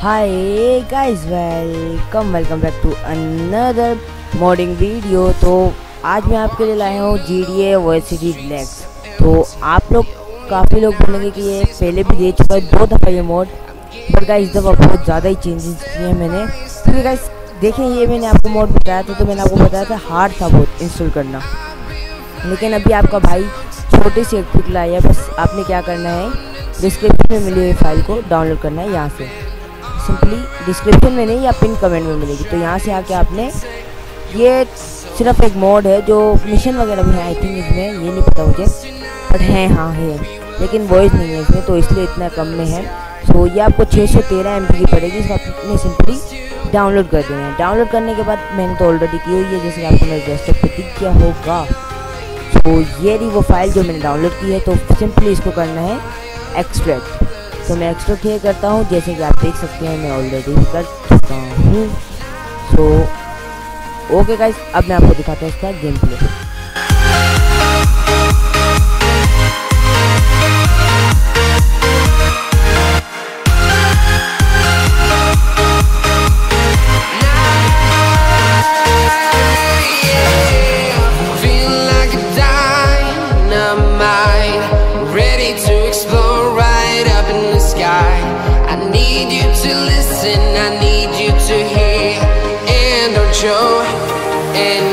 Hi guys, welcome back to another modding video. तो आज मैं आपके लिए लाया हूँ GTA Vice City Deluxe। तो आप लोग काफ़ी लोग बोलेंगे कि ये पहले भी दे चुका है 2 दफ़ा ये मोड, पर गाइस इस दफ़ा बहुत ज़्यादा ही चेंजेस किए हैं मैंने। क्योंकि गाइस देखें, ये मैंने आपको मोड बताया था, तो मैंने आपको बताया था हार्ड था बहुत इंस्टॉल करना, लेकिन अभी आपका भाई छोटी सी एक ट्रिक लाया है। बस आपने क्या करना है, डिस्क्रिप्शन में मिली हुई फाइल को डाउनलोड करना है। यहाँ से सिंपली डिस्क्रिप्शन में नहीं या पिन कमेंट में मिलेगी, तो यहाँ से आके आपने, ये सिर्फ एक मोड है जो मिशन वगैरह भी है आई थिंक इसमें, ये नहीं पता मुझे, बट हाँ है, लेकिन वॉइस नहीं है इसमें, तो इसलिए इतना कम में है। तो ये आपको 613 MB की पड़ेगी। इसको आपने सिंपली डाउनलोड कर देना है। डाउनलोड करने के बाद मैंने तो ऑलरेडी की हुई है, जैसे कि आपको मेरे डेस्कटॉप पर दिख गया होगा। तो ये रही वो फाइल जो मैंने डाउनलोड की है। तो सिंपली इसको करना है एक्सट्रैक्ट। तो मैं एक्सट्रैक्ट ये करता हूँ, जैसे कि आप देख सकते हैं मैं ऑलरेडी कर चुका हूँ। तो ओके गाइस, अब मैं आपको दिखाता हूँ इसका game play. I need you to listen, I need you to hear, and don't show. And